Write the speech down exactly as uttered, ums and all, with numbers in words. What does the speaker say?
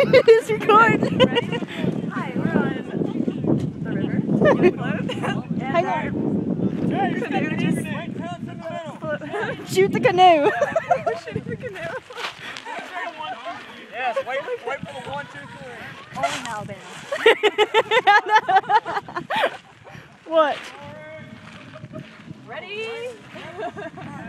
It is recording. Hi, we're on the river. Hang on. Canoe just Shoot the canoe. shooting the canoe. Yes, wait, wait for the one, two, three. Only in Alabama. What? Ready?